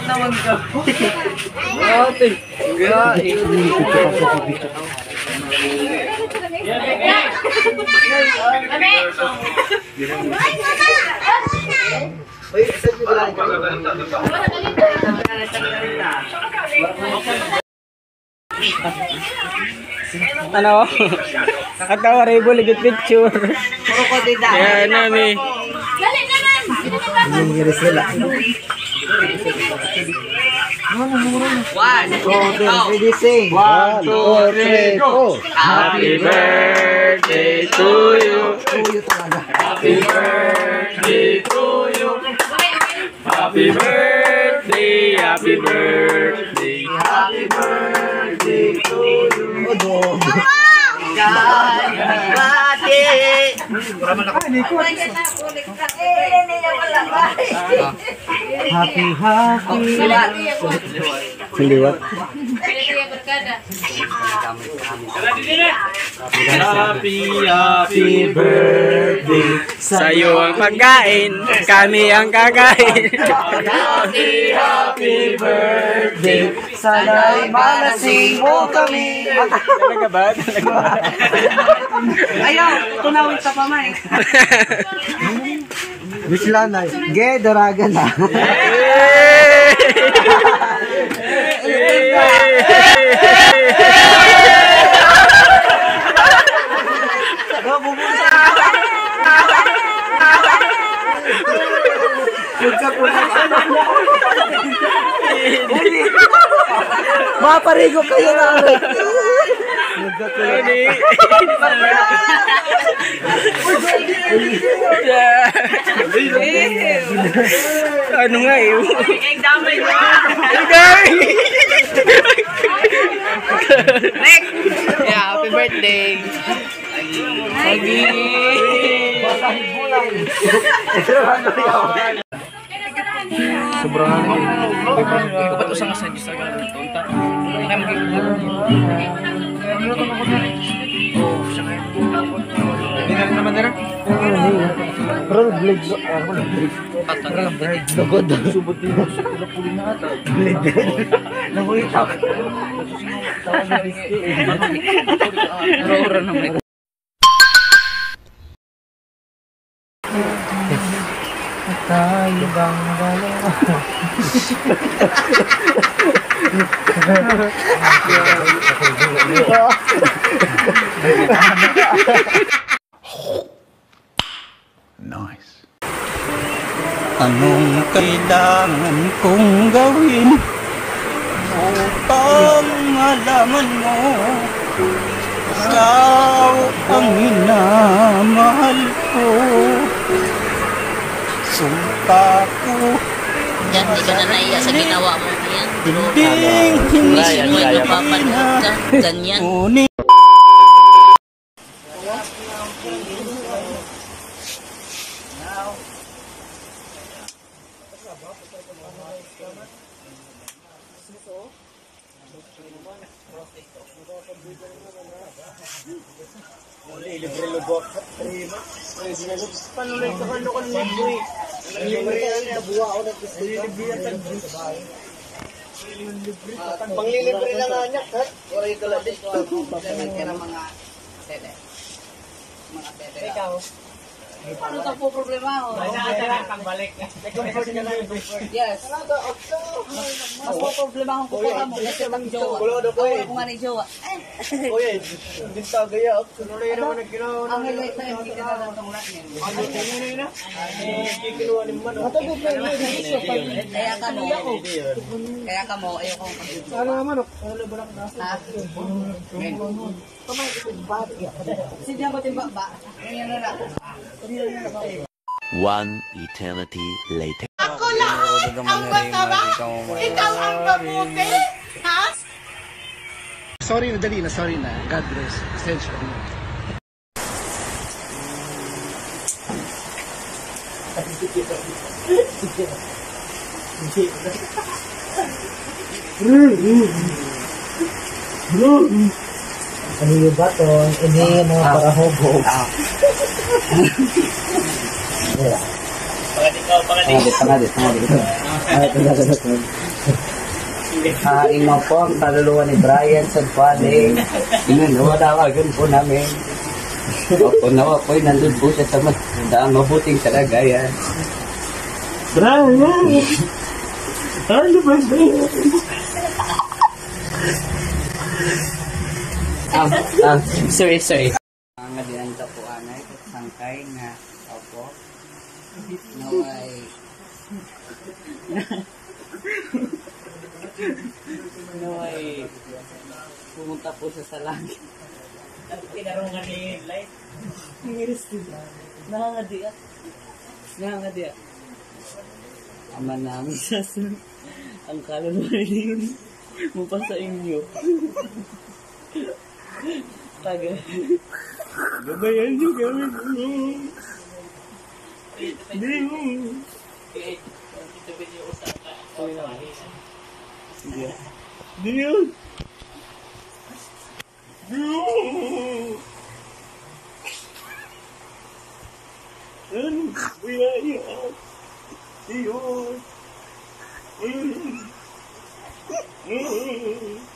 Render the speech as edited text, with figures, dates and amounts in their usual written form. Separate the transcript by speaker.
Speaker 1: naman ka. Ate. Ano? Nakatawa rin po ligit picture. Kaya ano ni.
Speaker 2: Dali naman!
Speaker 3: Nangyari sila. 1, 2, 3, sing. 1, 2, 3, go.
Speaker 1: Happy birthday to you. Happy birthday to you. Happy birthday, happy birthday. Happy birthday to you.
Speaker 3: Happy, happy. Siliwat.
Speaker 1: Happy, happy birthday. Sa'yo ang pagkain, kami ang kakain. Happy, happy birthday.
Speaker 3: Sana'y malasing mo kami.
Speaker 1: Talaga ba? Talaga ba?
Speaker 2: Ayaw, tunawin sa pamay.
Speaker 3: Bislanay. Ge, daraga na. Maparigo kayo na.
Speaker 1: Ano nga eh?
Speaker 2: Ang damay mo.
Speaker 1: Happy birthday. Lagi.
Speaker 3: Sobrang
Speaker 1: Ikaw ba't usang sa Diyos agad? Tunta. Hindi na magiging. Hindi na naman nila?
Speaker 3: pero blade logod. Subot din. Puli na ata. Blade. Nakulit ako.
Speaker 1: Ura naman.
Speaker 3: Tayo bang dalawa?
Speaker 4: Nice. Anong kailangan kong gawin upang malaman mo ikaw ang minamahal ko? Sumpa ko
Speaker 5: Yan, di ka na naiya sa ginawa mo yan.
Speaker 4: hindi
Speaker 5: Mo ipapanood ka, ganyan.
Speaker 4: ngunit
Speaker 3: Libre lubok. Panuloy ka kano kan libre. Libre yan buwa ako ng gusto. Panglilibre lang nga ha? Oray ka lang din.
Speaker 5: Dalag ka ng mga tete. Mga tete. Ikaw. Paano ka po problema ho? Yes. Mas po problema akong kukuha mo kasi pang jowa. Ako nga ni jowa.
Speaker 3: Oye, hindi tagaya. Sunuloy naman ang ginawa.
Speaker 5: Ang hilit na hindi ka na itong lahat.
Speaker 3: Kikinuha ni man.
Speaker 5: Kaya ka mo, ayaw kong pag-ibig.
Speaker 3: Ano naman? Ano ba lang nasa?
Speaker 5: Ha? Sige ba timba ba? Ganyan na lang.
Speaker 6: One eternity later.
Speaker 2: Ako lahat ang masama. Ikaw ang mabuti. Ha?
Speaker 3: Sorry na, dali na. Sorry na. God bless. Pasensya na. Ano yung baton? Ini yung mga parahogog. Pangalit.
Speaker 5: Ima po ang kaluluwa ni Brian sa Pali. Inunawadawagan po namin. Opo, nawa po'y nandun po siya sa mabuting kalagayan.
Speaker 1: Brian! Ano ba ba?
Speaker 5: Sorry. Ang adinanta po anay, sangkay nga, opo, naway, pumunta po siya sa langit.
Speaker 3: Pinarungan ni light.
Speaker 5: Nangangadiya. Ama namin sa ang kaluluwa niyo mapa sa inyo. Taga.
Speaker 1: Gabayan niyo kami. Diyan. Ano biyaya? Diyan.